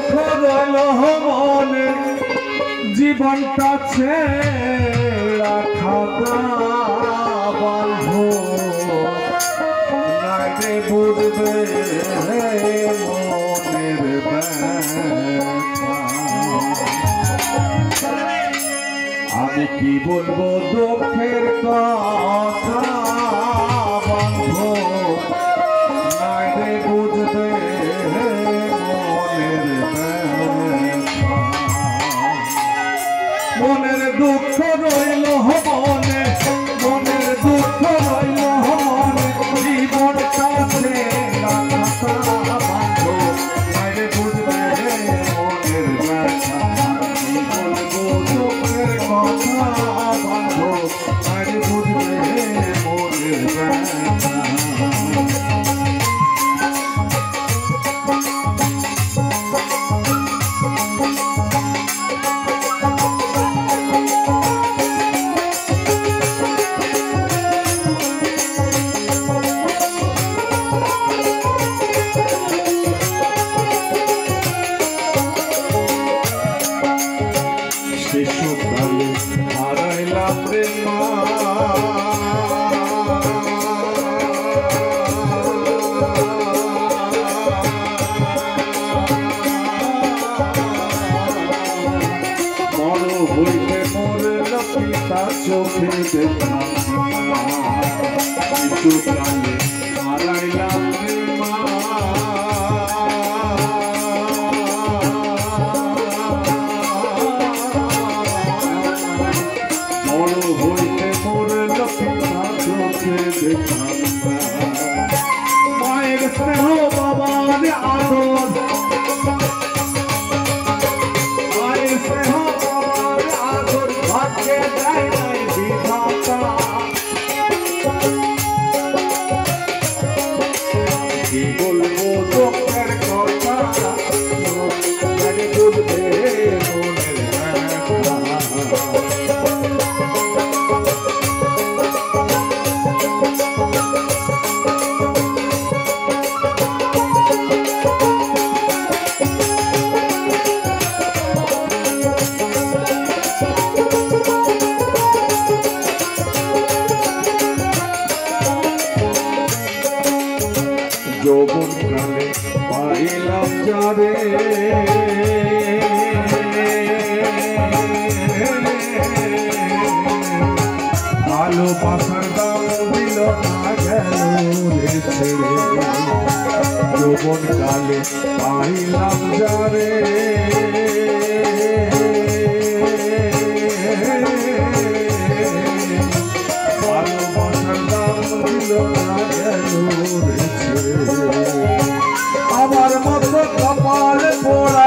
দুঃখ রইল মনে জীবনটা ছেড়া খাতা বন্ধু নাইলে বুঝবে মনের ব্যথা। আমি কি বলবো দুঃখের কথা বন্ধু নাইলে বুঝবে মনের ব্যথা। মনের দুঃখ রইল মনে মনের দুঃখ রইল মনে জীবনটা ছেড়া খাতা বন্ধু নাইলে বুঝবে মনের ব্যথা। কি বলবো দুঃখের কথা বন্ধু নাইলে বুঝবে মনের ব্যথা। শিশুকালে হারাইলাম রে মা বড় হইতে মরল পিতা চোখে দেখলাম। শিশুকালে হারাইলাম রে মা মায়ের স্নেহ বাবার আদর মায়ের স্নেহ বাবার আদর ভাগ্যে দেয় নাই বিধাতা। কি বলবো দুঃখের কথা বুঝবে মনের ব্যথা। যৌবনকালে পাইলাম যারে ভালোবাসার দাম দিল না গেল রে ছেড়ে। যৌবনকালে পাইলাম যারে ভালোবাসার দাম দিল না গেল রে ছেড়ে। আমার মতো কপাল পোড়া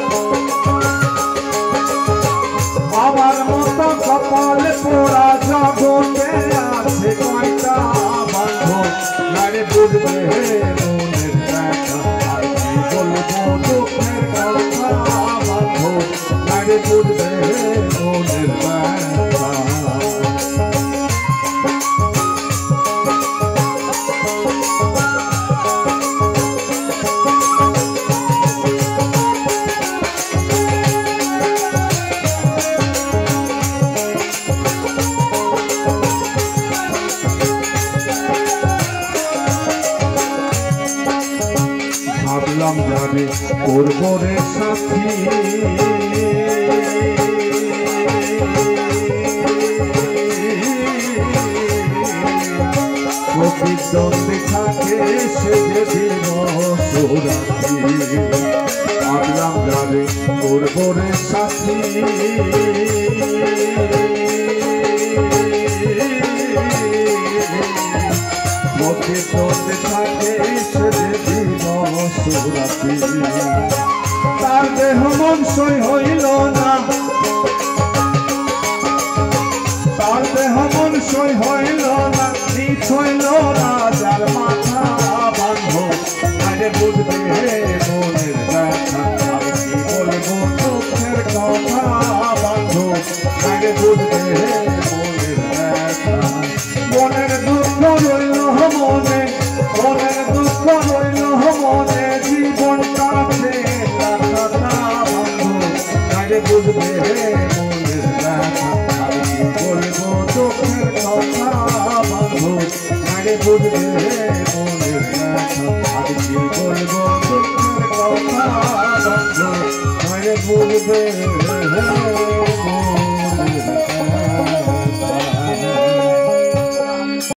আমার মতো কপাল পোড়া জগতে আছে কয়টা বন্ধু নাইলে বুঝবে মনের ব্যথা। আর কি বলবো দুঃখের কথা বন্ধু নাইলে বুঝবে মনের ব্যথা। ভাবলাম যাবে করবো রে সাথী প্রতিদ্বন্দ্বী থাকে সে যে দিবসরাত্রি। ভাবলাম যাবে করবো রে সাথী প্রতিদ্বন্দ্বী থাকে সে যে দিবসরাত্রি। তার দেহ মন সই হইল না তার দেহ মন সই হইল না নিচ হইল রাজার মাথা বান্ধব নাইলে বুঝবে মনের ব্যথা। আমি কি বলবো দুঃখের কথা বান্ধব নাইলে বুঝবে মনের ব্যথা। মনের দুঃখ রইল মনে মনের দুঃখ রইল মনে জীবনটা ছেড়া খাতা মাইরে বুঝবে মনের ব্যথা আমি কি বলবো দুঃখের কথা বন্ধু মাইরে বুঝবে মনের ব্যথা আমি কি বলবো দুঃখের কথা বন্ধু মাইরে বুঝবে